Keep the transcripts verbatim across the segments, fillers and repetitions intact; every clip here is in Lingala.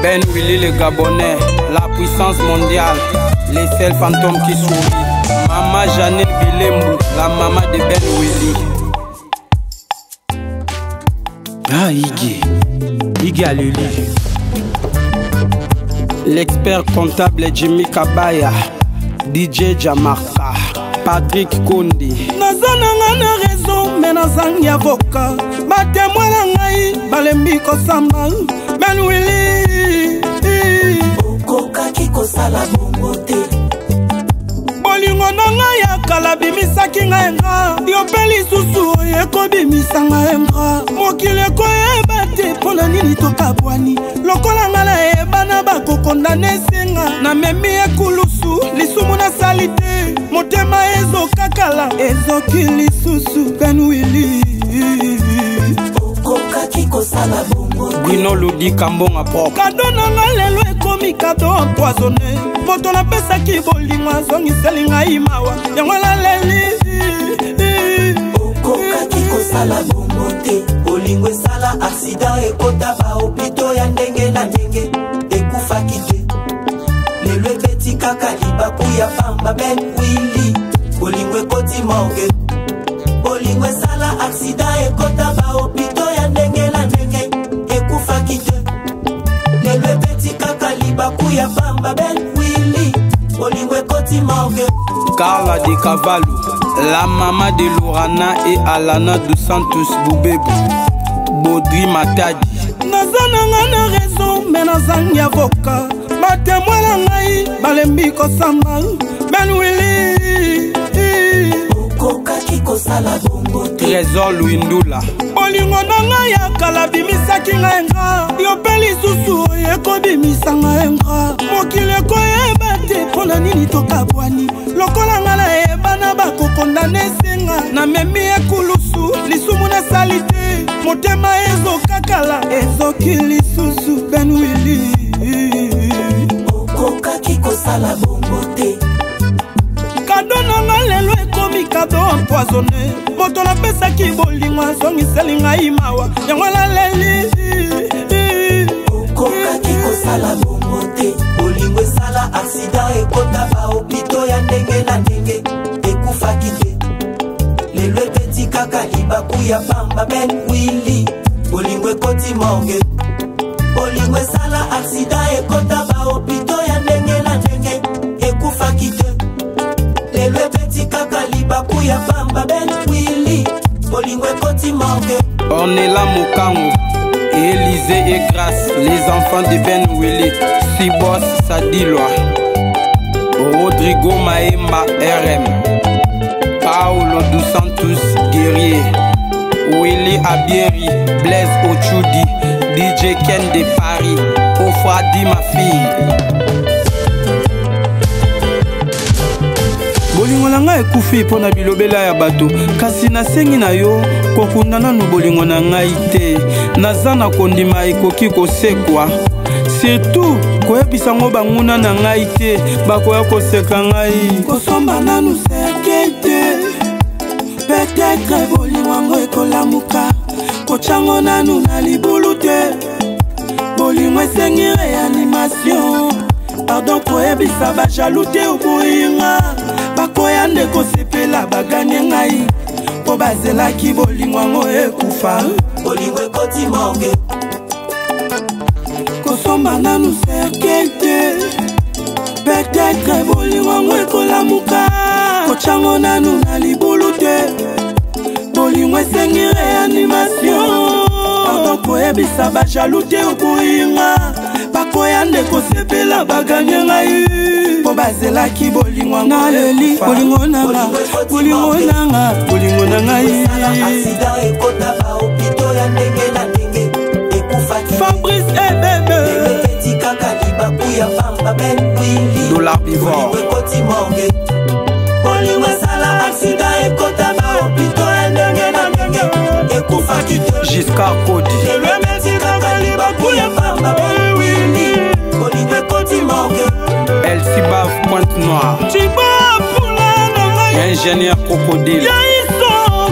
Ben Willy le Gabonais, la puissance mondiale, les seuls fantômes qui sourient. Maman Janine Bilembu, la maman de Ben Willy. Ah, Iggy, Iggy Aluli. L'expert comptable Jimmy Kabaya, D J Jamarka, Patrick Kondi. Nazana na raison, mais nazangi avocat. Batemoin na ngai, balembi kosamba. Ben Willy. Okoka kiko sala bongote. Bolingo na ngai akala bimisaki ngai nga. Yopeli susu oyeko bimisa ngai nga. Mokili ekoyeba te mpona nini tokabwani. Lokola nga na ebana bakokondane senga. Namemi ekulusu lisumu na sali te. Motema ezokakala ezoki lisusu. Ben Willy. Okoka kiko sala bongote. Guino Ludi Kambonga pop. Kado na nga lelo ekomi kado empoisonné. Moto napesaki bolingo azongiseli ngai mawa. Yango laleli. Okoka kiko sala bongote. Bolingo esala accident ekota ba hopito ya ndenge na ndenge. Ekufaki te. Lelo ebeti kaka libaku ya pamba Ben Willy. Bolingo ekoti morgue. Bolingo esala accident ekota ba hopito ya ndenge na ndenge. Ekufaki te. Lelo ebeti kaka libaku ya pamba Ben Willy. Bolingo ekoti morgue. Carla de Cavallo, la maman de Lorana et Alana dos Santos Boubebu, Baudry Matadi. Nazana nga na raison, mais nazangi avocat. Batemoin na ngai, balembi kosamba. Ben Willy. Okoka kiko sala bongote. Trésor Louindula. Bolingo na ngai akala bimisaki ngai nga. Yopeli susu oyeko bimisa ngai nga. Mokili ekoyeba te mpona nini tokabwani. Lokola nga na ebana bakokondane senga. Namemi ekulusu lisumu na sali te. Motema ezokakala ezoki lisusu. Ben Willy. Okoka kiko sala bongote. Kado na nga lelo ekomi kado empoisonné. Moto napesaki bolingo azongiseli ngai mawa. Yango laleli. Okoka kiko sala bongote. Bolingo esala accident ekota ba hopito ya ndenge na ndenge. Ekufaki te. Lelo ebeti kaka libaku ya pamba Ben Willy. Bolingo ekoti morgue. Bolingo esala accident ekota ba hopito ya ndenge na ndenge. Ekufaki te. Lelo ebeti kaka libaku ya pamba Ben Willy. Bolingo ekoti morgue. Ornella Mokango, Élisée et Grâce, les enfants de Ben Willy, Sibos Sadilwa, Rodrigo Maemba R M, Paulo dos Santos Guerrier, Willy Abieri, Blaise Ochudi, D J Ken de Paris, Ofradi ma fille. Bolingo na ngai ekufi mpo na bilobela ya bato. Kasi nasengi na yo kokunda nanu bolingo na ngai te. Naza na kondima ekoki kosekwa. Surtout koyebisa ngo banguna na ngai te. Bakoya koseka ngai. Kosomba nanu seke te. Peut-être bolingo yango ekolamuka. Kochango nanu na libulu te. Bolingo esengi réanimation. Pardon koyebisa bajalou te okoyinga. Bakoya ndeko sepela baganye ngai. Po bazelaki bolingo yango ekufa. Bolingo ekoti morgue. Kosomba nanu seke te. Peut-être bolingo yango ekolamuka. Kochango nanu na libulu te. Bolingo esengi réanimation. Pardon koyebisa bajalou te okoyinga. Bakoya ndeko sepela baganye ngai. Po bazelaki bolingo na leli. Bolingo nanga, bolingo nanga, bolingo nanga. Accident ekota ba hopito ya ndenge na ndenge. Ekufaki. Fabrice et bébé. Ebeti kaka libaku ya pamba Ben Willy. Dollar Bivor. Bolingo ekoti morgue. Bolingo esala accident ekota ba hopito ya ndenge na ndenge. Ekufaki te. Giscard Cody. Ebeti kaka libaku ya pamba Ben Willy. Bolingo ekoti morgue. El Sibaf Pointe Noire. Chiba Poula Nanga. Ingénieur Crocodile. Yaïso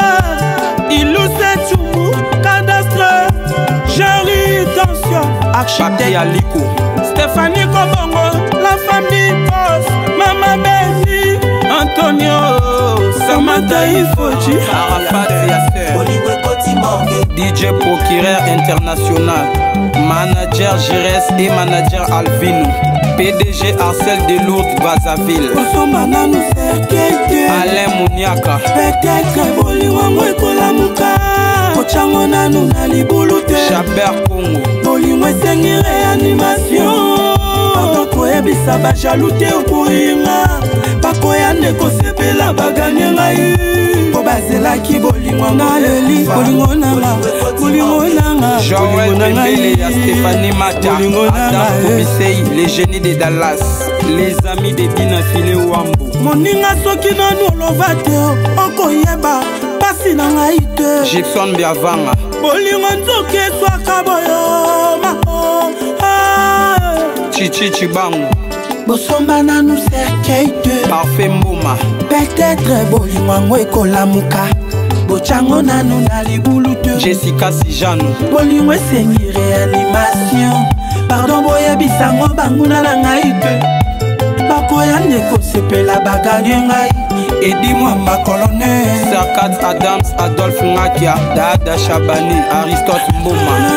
Concentré. Ilou Setchou Cadastre. Jerry Tension. Papi Aliko, Stéphanie Kobongo, la famille Boss, Mama Benny, Antonio, Samantha Ifoji, Arafat Yasser, D J Procureur International, Manager Gires et Manager Alvino, P D G Arcel de Lourdes Brazzaville, Alain Mouniaka, Chabert Congo, Bolingo esengi réanimation koyebisa bajalute okoyinga bakoya nde kosepela baganye ngai po bazelaki bolingo ngaleli bolingo nanga bolingo nanga Joël Pembele ya Stéphanie Mata, Adam Kobisei, les génies de Dallas, les amis de Dina File Wambo. moninga soki nanu olova te okoyeba pasi na ngai te Gibson Biavanga, bolingo nzoki eswaka boyoma Chichi Chibangu, bosomba nanu cercueil te Parfait Mboma, peut-être bolingo yango ekolamuka bochango nanu na libulu te Jessica Sijano, bolingo esengi réanimation pardon boyebisango banguna na ngai te bakoya nde kosepela baganye ngai edi mwamba colonel Sarkat Adams, Adolphe Ngakia, Dada Chabani, Aristote Mboma,